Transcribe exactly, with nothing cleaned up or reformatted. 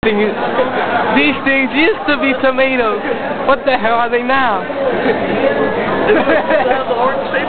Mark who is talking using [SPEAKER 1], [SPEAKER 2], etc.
[SPEAKER 1] thing is, these things used to be tomatoes. What the hell are they now?
[SPEAKER 2] They have the orange shape